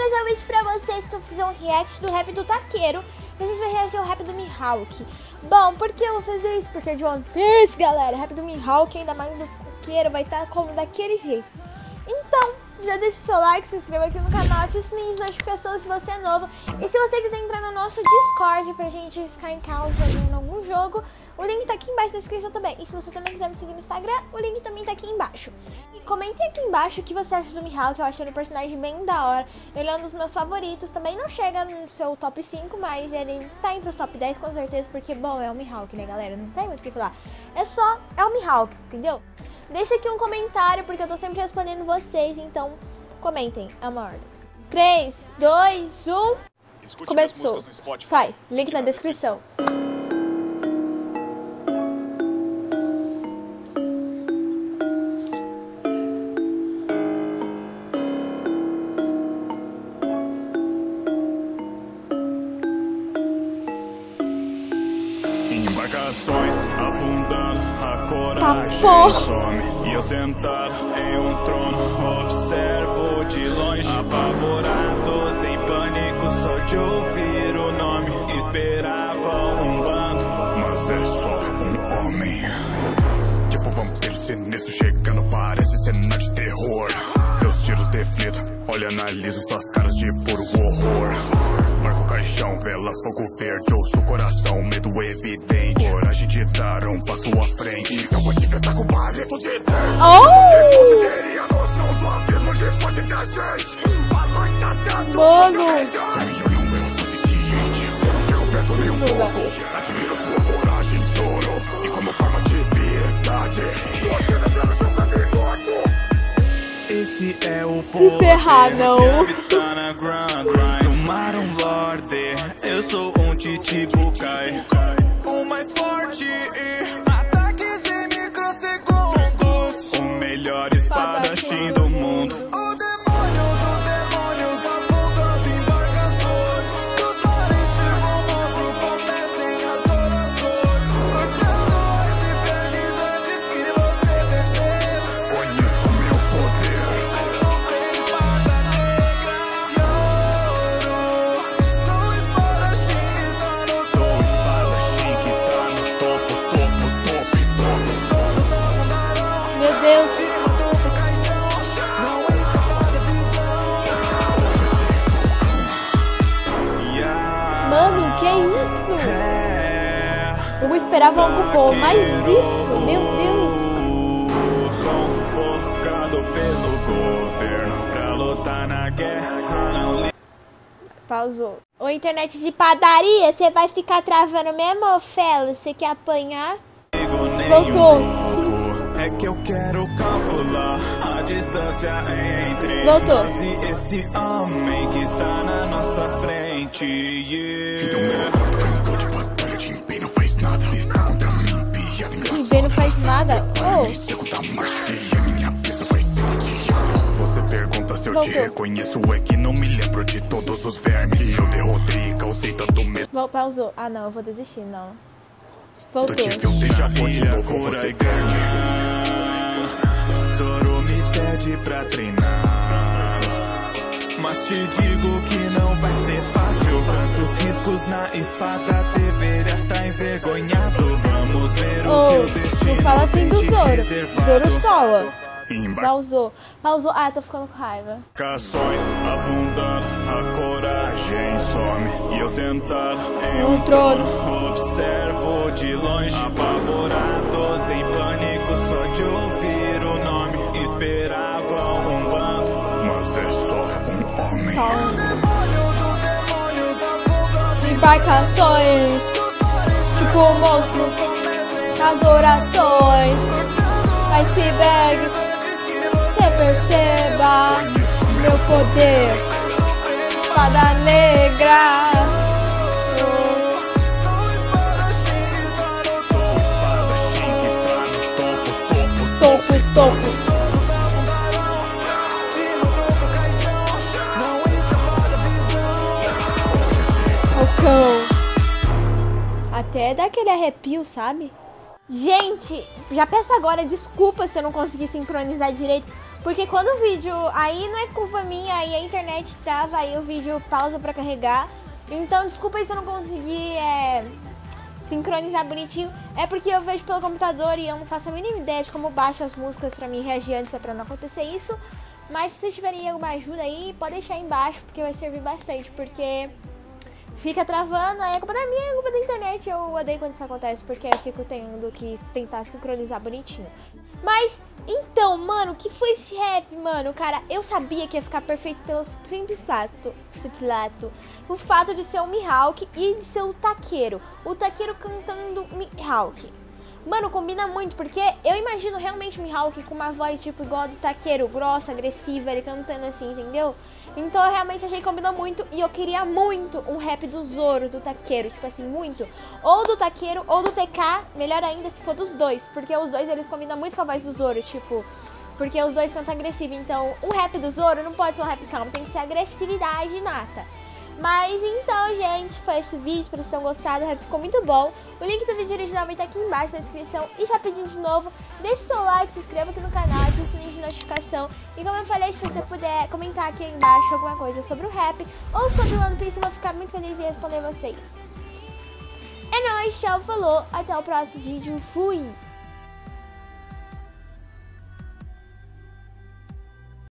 trazer um vídeo pra vocês que eu fiz um react do rap do Taqueiro. E a gente vai reagir ao rap do Mihawk. Bom, por que eu vou fazer isso? Porque é de One Piece, galera. O rap do Mihawk, ainda mais do Taqueiro, vai estar como daquele jeito. Então, já deixa o seu like, se inscreva aqui no canal, ative o sininho de notificação se você é novo. E se você quiser entrar no nosso Discord pra gente ficar em casa jogando algum jogo, o link tá aqui embaixo na descrição também. E se você também quiser me seguir no Instagram, o link também tá aqui embaixo. E comentem aqui embaixo o que você acha do Mihawk, eu achei ele um personagem bem da hora. Ele é um dos meus favoritos, também não chega no seu top 5, mas ele tá entre os top 10 com certeza, porque, bom, é o Mihawk, né, galera? Não tem muito o que falar. É o Mihawk, entendeu? Deixa aqui um comentário, porque eu tô sempre respondendo vocês, então comentem, é uma ordem. 3, 2, 1, começou. Vai, link na descrição. Embarcações afundando, a coragem some. E eu sentado em um trono, observo de longe, apavorado, sem pânico, só de ouvir o nome. Esperava um bando, mas é só um homem. Tipo vampiro sinistro chegando, parece cena de terror. Seus tiros deflitam, olha, analiso suas caras de puro horror. Marco caixão, velas, fogo verde, ouço o coração, medo evidente. Coragem de dar um passo à frente. Eu vou te ver, tá com barreto de dentro. Você teria noção do abismo de força entre a gente. A noite tá dando. Mano, Caminho não é o suficiente. Só não chego perto nem um pouco. Admiro sua coragem, Zoro. E como forma de piedade, você vai ser o seu sacerdote. Esse é o se ferrar, não. Tomaram Lorde, eu sou um Chichibukai, o mais forte e ataques em microsegundos. O melhor espadachim do mundo. O demônio dos demônios afundando embarcações. Dos mares chegam um monstro, comecem as orações. Cortando icebergs antes que você perceba. Conheço meu poder. meu Deus. Mano, que é isso? Eu esperava algo bom, mas isso, meu Deus. Convocado pelo governo pra lutar na guerra. Pausou. Ô, internet de padaria, você vai ficar travando mesmo, ô Fela? Você quer apanhar? Voltou. É que eu quero calcular a distância entre Voltou. nós e esse homem que está na nossa frente. Então meu cantor de batalha, Jinbei não faz nada. Está contra mim, piada engraçada. Jinbei não faz nada? Oh. Segunda marcha e a minha peça vai ser odiada. Você pergunta se eu te reconheço, é que não me lembro de todos os vermes que eu derrotei e causei tanto medo. Pausou. Ah, não, eu vou desistir, não. Voltou. Eu tive um déjà vu de novo, você ganha. Zoro me pede pra treinar, mas te digo que não vai ser fácil. Tantos riscos na espada, deveria estar envergonhado. Vamos ver o que o destino não fala assim do Zoro. Zoro soa. Pausou. Pausou. Ah, tô ficando com raiva. Cações afundando, a coragem some. E eu sentado em um trono, observo de longe, apavorado, sem pânico, só de ouvir o nome. Esperava um bando, mas é só um homem. Só um. O demônio dos demônios afundando embarcações, tipo um monstro nas orações. Icebergs, você perceba meu poder. Espada negra. Topo. O cão. Até dá aquele arrepio, sabe? Gente, já peço agora desculpa se eu não consegui sincronizar direito, porque quando o vídeo, aí não é culpa minha, aí a internet trava, aí o vídeo pausa pra carregar. Então desculpa aí se eu não consegui sincronizar bonitinho. É porque eu vejo pelo computador e eu não faço a mínima ideia de como baixo as músicas pra mim reagir antes, pra não acontecer isso. Mas se vocês tiverem alguma ajuda aí, pode deixar aí embaixo, porque vai servir bastante, porque fica travando, aí é culpa da minha, é culpa da internet. Eu odeio quando isso acontece, porque eu fico tendo que tentar sincronizar bonitinho. Mas, então, mano, o que foi esse rap, mano? Cara, eu sabia que ia ficar perfeito pelo simples fato, o fato de ser o Mihawk e de ser o Takeru. O Takeru cantando Mihawk. Mano, combina muito, porque eu imagino realmente o Mihawk com uma voz tipo igual a do Takeru, grossa, agressiva, ele cantando assim, entendeu? Então eu realmente achei que combinou muito e eu queria muito um rap do Zoro, do Takeru, tipo assim, muito. Ou do Takeru ou do TK, melhor ainda se for dos dois, porque os dois eles combinam muito com a voz do Zoro, tipo, porque os dois cantam agressivo. Então o rap do Zoro não pode ser um rap calmo, tem que ser agressividade nata. Mas então, gente, foi esse vídeo, espero que vocês tenham gostado, o rap ficou muito bom. O link do vídeo original vai estar aqui embaixo na descrição. E já pedindo de novo, deixe seu like, se inscreva aqui no canal, ative o sininho de notificação. E como eu falei, se você puder comentar aqui embaixo alguma coisa sobre o rap ou sobre o One Piece, eu vou ficar muito feliz em responder vocês. É nóis, tchau, falou, até o próximo vídeo, fui!